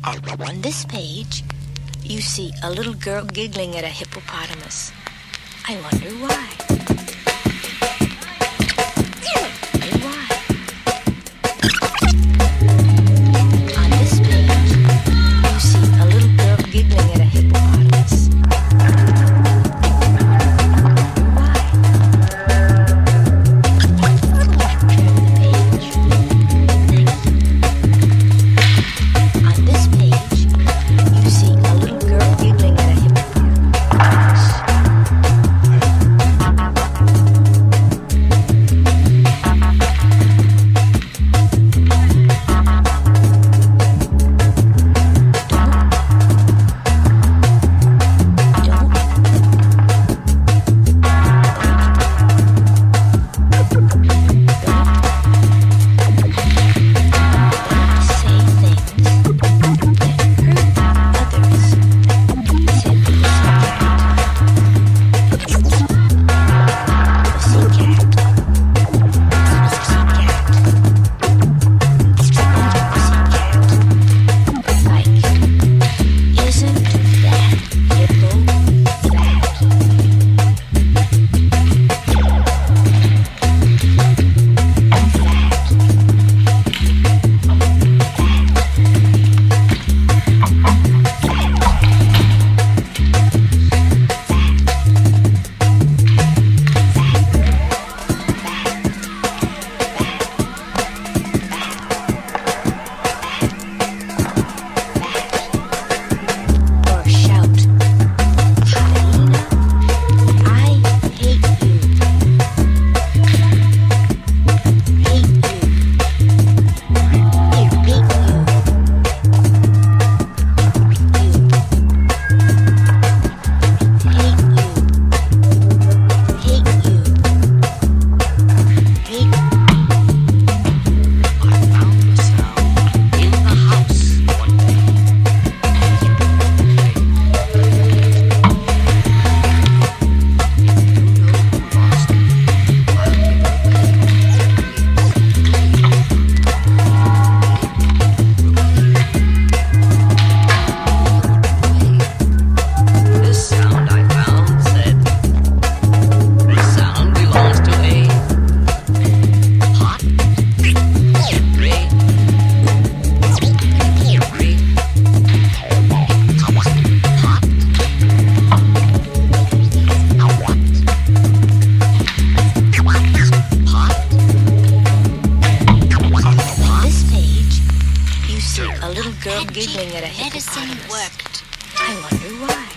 On this page, you see a little girl giggling at a hippopotamus. I wonder why. On this page, you see a little girl giggling at a hippopotamus. A little girl giggling at a hippopotamus. Medicine worked. I wonder why.